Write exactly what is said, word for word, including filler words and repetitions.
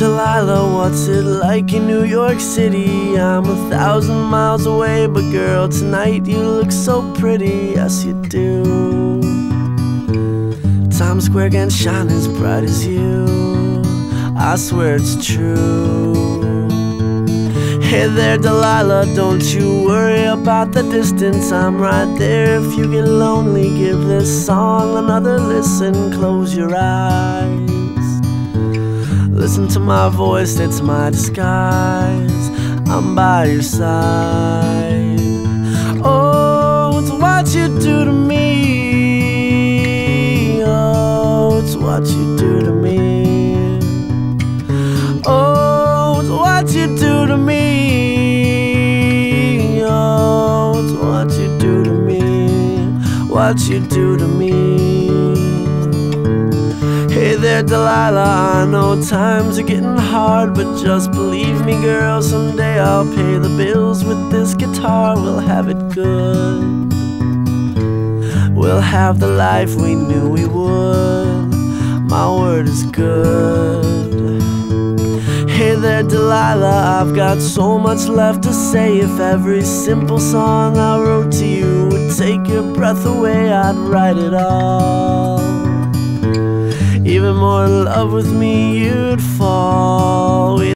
Delilah, what's it like in New York City? I'm a thousand miles away, but girl, tonight you look so pretty, yes you do. Times Square can shine as bright as you, I swear it's true. Hey there Delilah, don't you worry about the distance, I'm right there. If you get lonely, give this song another listen. Close your eyes, listen to my voice, it's my disguise, I'm by your side. Oh, it's what you do to me, oh, it's what you do to me, oh, it's what you do to me, oh, it's what you do to me, what you do to me. Hey there Delilah, I know times are getting hard, but just believe me girl, someday I'll pay the bills with this guitar. We'll have it good, we'll have the life we knew we would, my word is good. Hey there Delilah, I've got so much left to say. If every simple song I wrote to you would take your breath away, I'd write it all. Even more in love with me you'd fall.